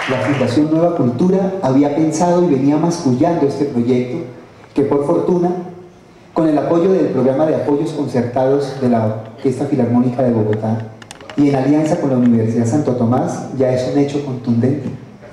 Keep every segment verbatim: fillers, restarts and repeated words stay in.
la Fundación Nueva Cultura había pensado y venía mascullando este proyecto, que por fortuna, con el apoyo del programa de apoyos concertados de la Orquesta Filarmónica de Bogotá y en alianza con la Universidad Santo Tomás, ya es un hecho contundente.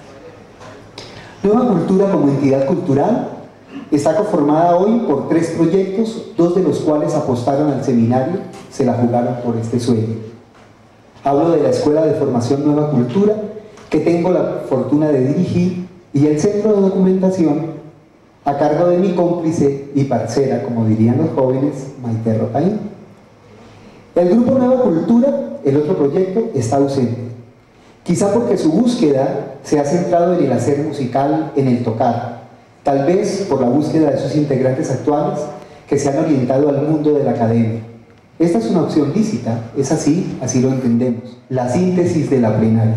Nueva Cultura como entidad cultural está conformada hoy por tres proyectos, dos de los cuales apostaron al seminario, se la jugaron por este sueño. Hablo de la Escuela de Formación Nueva Cultura, que tengo la fortuna de dirigir, y el Centro de Documentación, a cargo de mi cómplice y parcera, como dirían los jóvenes, Maite Ropaín. El Grupo Nueva Cultura, el otro proyecto, está ausente. Quizá porque su búsqueda se ha centrado en el hacer musical, en el tocar. Tal vez por la búsqueda de sus integrantes actuales, que se han orientado al mundo de la academia. Esta es una opción lícita, es así, así lo entendemos. La síntesis de la plenaria.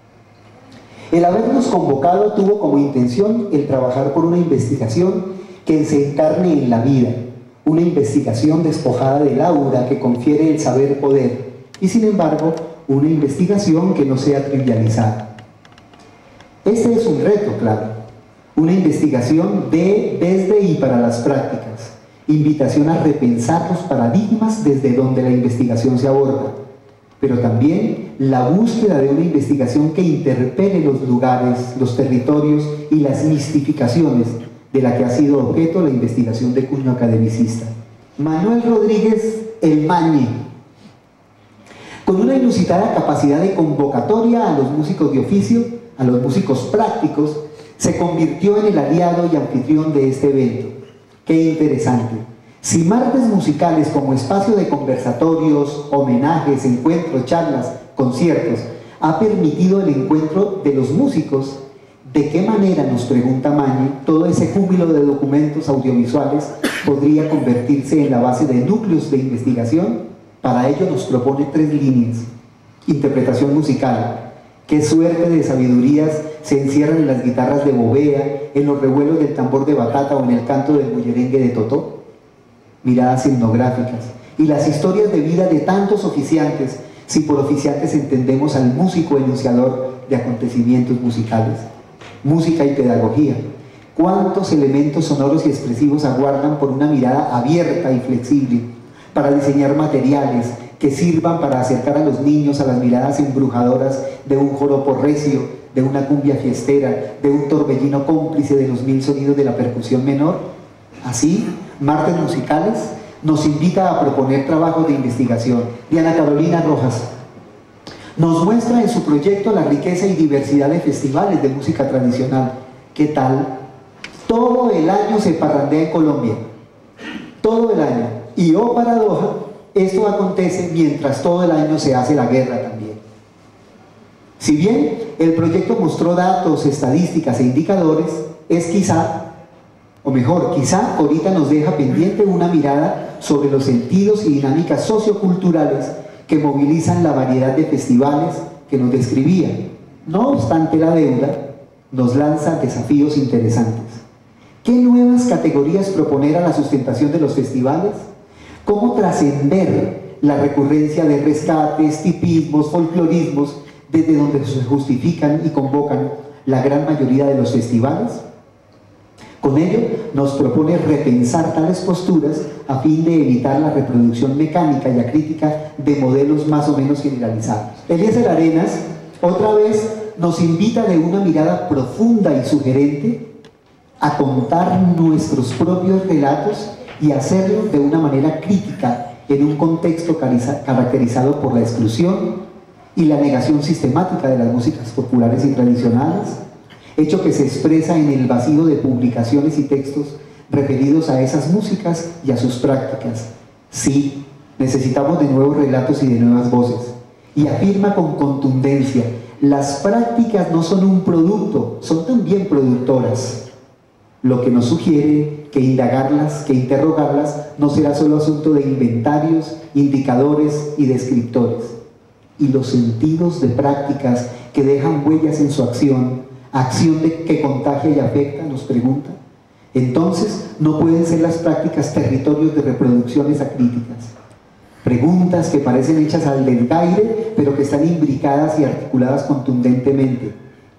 El habernos convocado tuvo como intención el trabajar por una investigación que se encarne en la vida, una investigación despojada del aura que confiere el saber poder, y sin embargo, una investigación que no sea trivializada. Este es un reto, claro, una investigación de, desde y para las prácticas, invitación a repensar los paradigmas desde donde la investigación se aborda, pero también la búsqueda de una investigación que interpele los lugares, los territorios y las mistificaciones de la que ha sido objeto la investigación de cuño academicista. Manuel Rodríguez El Mañe, con una inusitada capacidad de convocatoria a los músicos de oficio, a los músicos prácticos, se convirtió en el aliado y anfitrión de este evento. ¡Qué interesante! Si martes musicales como espacio de conversatorios, homenajes, encuentros, charlas, conciertos, ha permitido el encuentro de los músicos, ¿de qué manera, nos pregunta Mañe, todo ese júbilo de documentos audiovisuales podría convertirse en la base de núcleos de investigación? Para ello nos propone tres líneas. Interpretación musical. Qué suerte de sabidurías se encierran en las guitarras de Bovea, en los revuelos del tambor de batata o en el canto del bullerengue de Totó. Miradas etnográficas y las historias de vida de tantos oficiantes, si por oficiantes entendemos al músico enunciador de acontecimientos musicales. Música y pedagogía. Cuántos elementos sonoros y expresivos aguardan por una mirada abierta y flexible para diseñar materiales que sirvan para acercar a los niños a las miradas embrujadoras de un joropo recio, de una cumbia fiestera, de un torbellino cómplice de los mil sonidos de la percusión menor. Así, Martes Musicales nos invita a proponer trabajos de investigación. Diana Carolina Rojas nos muestra en su proyecto la riqueza y diversidad de festivales de música tradicional. ¿Qué tal? Todo el año se parrandea en Colombia. Todo el año. Y oh paradoja, esto acontece mientras todo el año se hace la guerra también. Si bien el proyecto mostró datos, estadísticas e indicadores, es quizá, o mejor, quizá ahorita nos deja pendiente una mirada sobre los sentidos y dinámicas socioculturales que movilizan la variedad de festivales que nos describía. No obstante, la deuda nos lanza desafíos interesantes. ¿Qué nuevas categorías proponer a la sustentación de los festivales? ¿Cómo trascender la recurrencia de rescates, tipismos, folclorismos, desde donde se justifican y convocan la gran mayoría de los festivales? Con ello, nos propone repensar tales posturas a fin de evitar la reproducción mecánica y acrítica de modelos más o menos generalizados. Eliezer Arenas, otra vez, nos invita de una mirada profunda y sugerente a contar nuestros propios relatos y hacerlo de una manera crítica en un contexto caracterizado por la exclusión y la negación sistemática de las músicas populares y tradicionales, hecho que se expresa en el vacío de publicaciones y textos referidos a esas músicas y a sus prácticas. Sí, necesitamos de nuevos relatos y de nuevas voces. Y afirma con contundencia, las prácticas no son un producto, son también productoras. Lo que nos sugiere que indagarlas, que interrogarlas, no será solo asunto de inventarios, indicadores y descriptores. Y los sentidos de prácticas que dejan huellas en su acción, acción de que contagia y afecta, nos pregunta. Entonces, no pueden ser las prácticas territorios de reproducciones acríticas. Preguntas que parecen hechas al delgaire, pero que están imbricadas y articuladas contundentemente.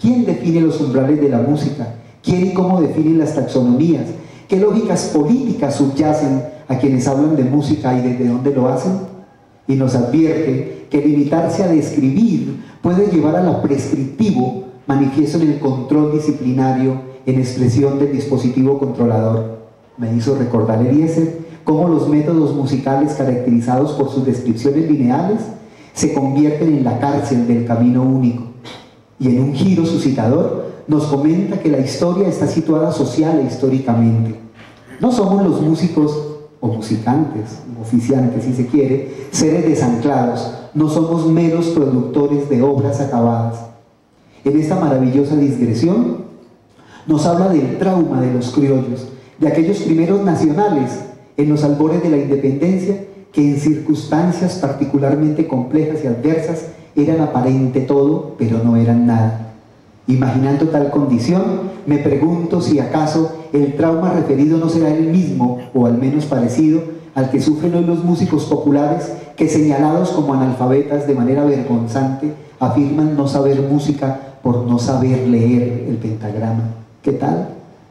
¿Quién define los umbrales de la música? ¿Quién y cómo definen las taxonomías? ¿Qué lógicas políticas subyacen a quienes hablan de música y desde dónde lo hacen? Y nos advierte que limitarse a describir puede llevar a lo prescriptivo, manifiesto en el control disciplinario, en expresión del dispositivo controlador. Me hizo recordar Eliezer cómo los métodos musicales caracterizados por sus descripciones lineales se convierten en la cárcel del camino único. Y en un giro suscitador nos comenta que la historia está situada social e históricamente. No somos los músicos o musicantes, oficiantes si se quiere, seres desanclados, no somos meros productores de obras acabadas. En esta maravillosa digresión nos habla del trauma de los criollos, de aquellos primeros nacionales en los albores de la independencia que en circunstancias particularmente complejas y adversas eran aparente todo, pero no eran nada. Imaginando tal condición, me pregunto si acaso el trauma referido no será el mismo, o al menos parecido, al que sufren hoy los músicos populares que, señalados como analfabetas de manera vergonzante, afirman no saber música por no saber leer el pentagrama. ¿Qué tal?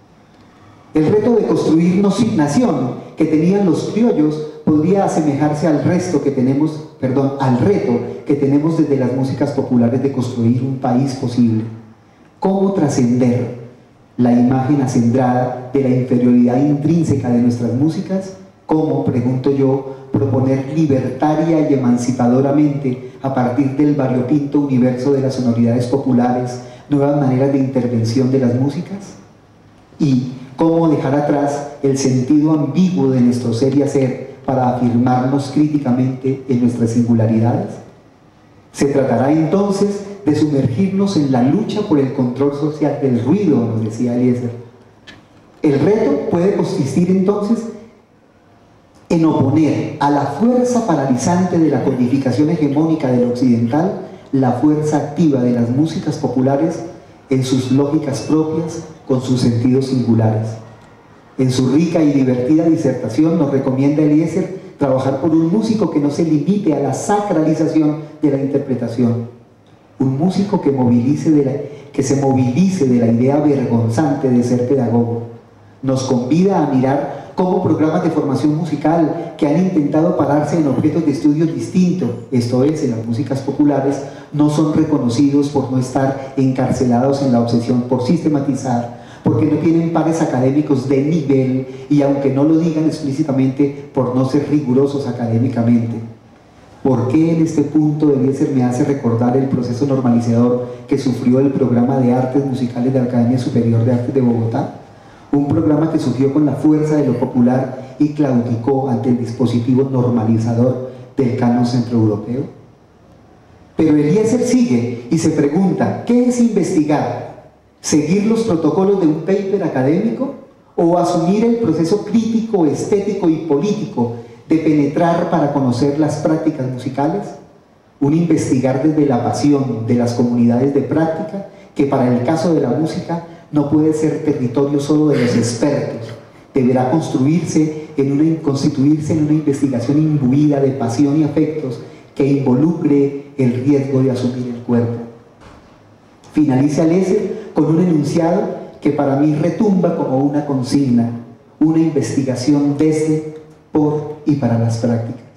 El reto de construir nación que tenían los criollos podría asemejarse al resto que tenemos, perdón, al reto que tenemos desde las músicas populares de construir un país posible. ¿Cómo trascender la imagen acendrada de la inferioridad intrínseca de nuestras músicas? ¿Cómo, pregunto yo, proponer libertaria y emancipadoramente, a partir del variopinto universo de las sonoridades populares, nuevas maneras de intervención de las músicas? ¿Y cómo dejar atrás el sentido ambiguo de nuestro ser y hacer para afirmarnos críticamente en nuestras singularidades? Se tratará entonces de sumergirnos en la lucha por el control social del ruido, nos decía Eliezer. El reto puede consistir entonces en oponer a la fuerza paralizante de la codificación hegemónica del occidental la fuerza activa de las músicas populares en sus lógicas propias, con sus sentidos singulares. En su rica y divertida disertación nos recomienda Eliezer trabajar por un músico que no se limite a la sacralización de la interpretación, un músico que, movilice de la, que se movilice de la idea vergonzante de ser pedagogo. Nos convida a mirar cómo programas de formación musical que han intentado pararse en objetos de estudio distintos, esto es, en las músicas populares, no son reconocidos por no estar encarcelados en la obsesión por sistematizar, porque no tienen pares académicos de nivel y, aunque no lo digan explícitamente, por no ser rigurosos académicamente. ¿Por qué en este punto Eliezer me hace recordar el proceso normalizador que sufrió el programa de artes musicales de la Academia Superior de Artes de Bogotá? Un programa que surgió con la fuerza de lo popular y claudicó ante el dispositivo normalizador del canon centroeuropeo. Pero Eliezer sigue y se pregunta, ¿qué es investigar? ¿Seguir los protocolos de un paper académico? ¿O asumir el proceso crítico, estético y político de penetrar para conocer las prácticas musicales? Un investigar desde la pasión de las comunidades de práctica, que para el caso de la música no puede ser territorio solo de los expertos, deberá construirse en una, constituirse en una investigación imbuida de pasión y afectos que involucre el riesgo de asumir el cuerpo. Finaliza Eliezer con un enunciado que para mí retumba como una consigna, una investigación desde, por y para las prácticas.